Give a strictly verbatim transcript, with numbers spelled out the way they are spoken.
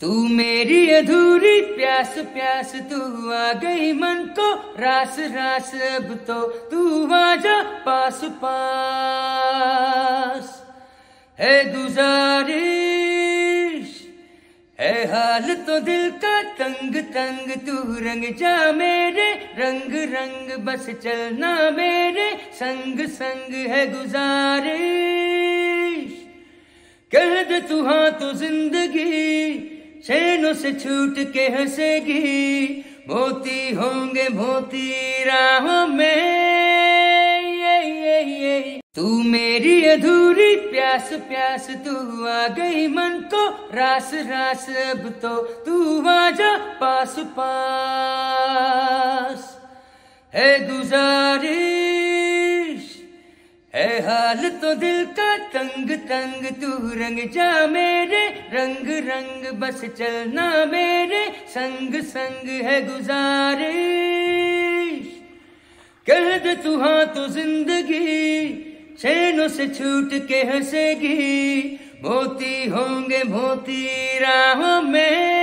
तू मेरी अधूरी प्यास प्यास तू आ गई मन को रास रास अब तो तू आजा पास पास है गुजारिश है हाल तो दिल का तंग तंग तू रंग जा मेरे रंग रंग बस चलना मेरे संग संग है गुजारिश कह दे तू हाँ तो जिंदगी चैनों से छूट के हंसेगी मोती होंगे मोती राहों में ये ये ये तू मेरी अधूरी प्यास प्यास तू आ गई मन को रास रास अब तो तू आजा पास पास है गुजारिश है हाल तो दिल का तंग तंग तू रंग जा मेरे रंग रंग बस चलना मेरे संग संग है गुजारिश कह दे तू हाँ तो जिंदगी चैनों से छूट के हंसेगी मोती होंगे मोती राहों में।